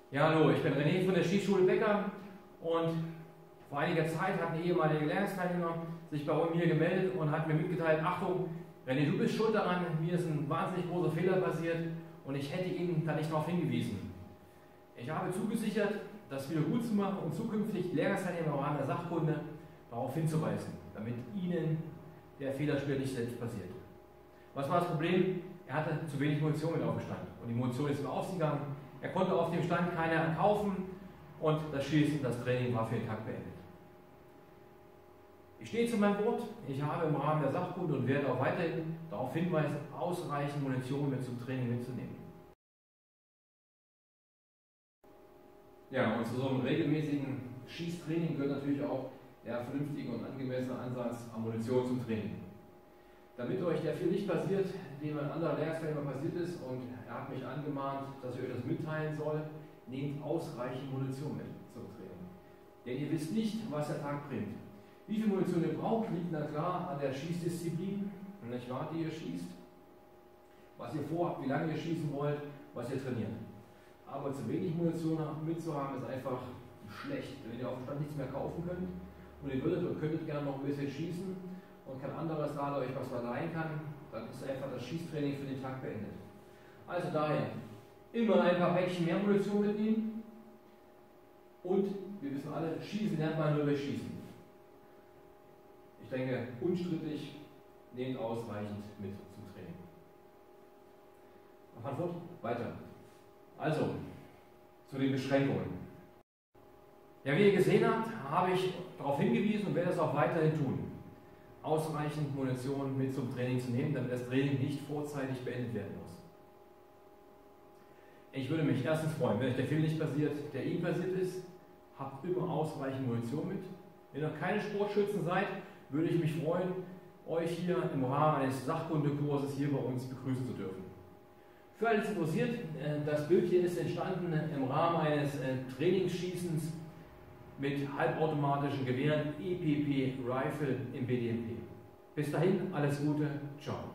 Ja, hallo, ich bin René von der Schießschule Becker und vor einiger Zeit hat ein ehemaliger Lehrlingsteilnehmer sich bei mir gemeldet und hat mir mitgeteilt: Achtung, René, du bist schuld daran, mir ist ein wahnsinnig großer Fehler passiert und ich hätte ihn da nicht darauf hingewiesen. Ich habe zugesichert, das wieder gut zu machen und zukünftig Lehrlingsteilnehmer im Rahmen der Sachkunde darauf hinzuweisen, damit ihnen der Fehler später nicht selbst passiert. Was war das Problem? Er hatte zu wenig Munition mit auf dem Stand und die Munition ist ihm ausgegangen. Er konnte auf dem Stand keine kaufen und das Schießen, das Training war für den Tag beendet. Ich stehe zu meinem Wort. Ich habe im Rahmen der Sachkunde und werde auch weiterhin darauf hinweisen, ausreichend Munition mit zum Training mitzunehmen. Ja, und zu so einem regelmäßigen Schießtraining gehört natürlich auch der vernünftige und angemessene Ansatz an Munition zum Training. Damit euch der Fehler nicht passiert, dem ein anderer Lehrlingsteilnehmer passiert ist, und er hat mich angemahnt, dass ich euch das mitteilen soll, nehmt ausreichend Munition mit zum Training. Denn ihr wisst nicht, was der Tag bringt. Wie viel Munition ihr braucht, liegt na klar an der Schießdisziplin, nicht wahr, die ihr schießt, was ihr vorhabt, wie lange ihr schießen wollt, was ihr trainiert. Aber zu wenig Munition mitzuhaben ist einfach schlecht. Wenn ihr auf dem Stand nichts mehr kaufen könnt und ihr würdet und könntet gerne noch ein bisschen schießen und kein anderes gerade euch was verleihen kann, dann ist einfach das Schießtraining für den Tag beendet. Also daher immer ein paar Päckchen mehr Munition mitnehmen, und wir wissen alle, Schießen lernt man nur durch Schießen. Ich denke, unstrittig, nehmt ausreichend mit zum Training. Noch Antwort? Weiter. Also, zu den Beschränkungen. Ja, wie ihr gesehen habt, habe ich darauf hingewiesen und werde es auch weiterhin tun, ausreichend Munition mit zum Training zu nehmen, damit das Training nicht vorzeitig beendet werden muss. Ich würde mich erstens freuen, wenn euch der Fehler nicht passiert, der Ihnen passiert ist. Habt immer ausreichend Munition mit. Wenn ihr noch keine Sportschützen seid, würde ich mich freuen, euch hier im Rahmen eines Sachkundekurses hier bei uns begrüßen zu dürfen. Für alle, die es interessiert, das Bild hier ist entstanden im Rahmen eines Trainingsschießens mit halbautomatischen Gewehren EPP Rifle im BDMP. Bis dahin, alles Gute, ciao.